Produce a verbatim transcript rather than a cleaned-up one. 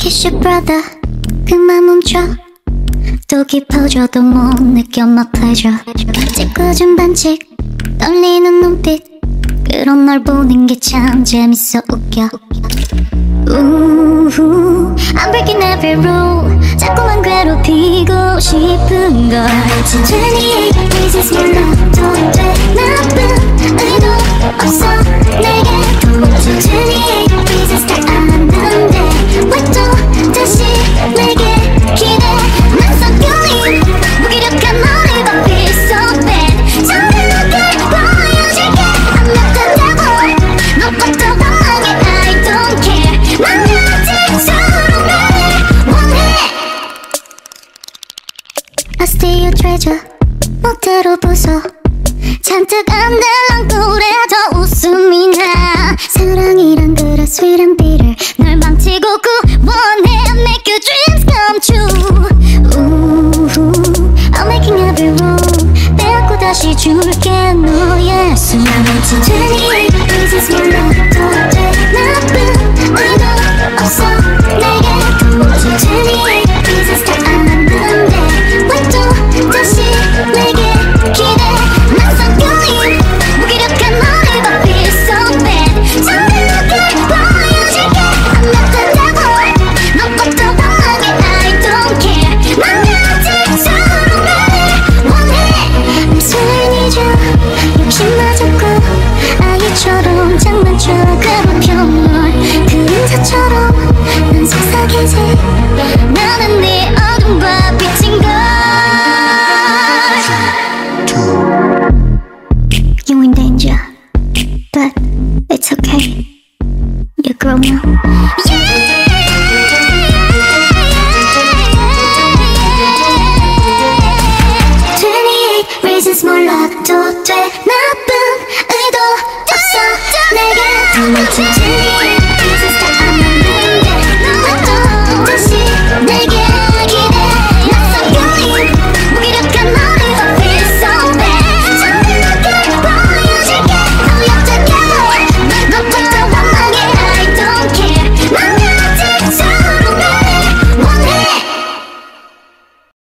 Kiss your brother 그만 멈춰 또 깊어져도 못 느껴 my pleasure 찌꺼진 반칙 떨리는 눈빛 그런 널 보는 게 참 재밌어 웃겨 Ooh, I'm breaking every rule 자꾸만 괴롭히고 싶은 걸 twenty-eight reasons 몰라도 돼 나쁜 의도 없어 내게 twenty-eight reasons 다 아는데 왜 또 다시 내게 기대 난 so feeling 무기력한 너를 봐 feel so bad 정확하게 보여줄게 I'm not the devil 너 것도 방황해 I don't care 난 아직처럼 나를 원해 I stay your treasure 멋대로 부숴 잔뜩 안 들렁거려도 웃음이 나 사랑이란 그래 sweet and bitter 널 망치고 구원해 I make your dreams come true Ooh, I'm making every rule 빼앗고 다시 줄게 너의 손 twenty-eight reasons 몰라도 돼 나쁜 의도 없어 내게 twenty-eight reasons 다 아는데 왜 또 다시 내게 기대 난 so feeling 무기력한 너를 봐 feel so bad 정확하게 보여줄게 I'm not the devil 너 것도 방황해 I don't care 난 아직처럼 나를 원해 I'm 소인이죠 욕심 맞았고 아이처럼 장난쳐 괴롭혀 널 그림자처럼 난 속삭이지 나는 네 어둠과 비친 걸 You're in danger But it's okay You're grown now twenty-eight reasons 몰라도 돼 나쁜 의도 없어 내게 twenty-eight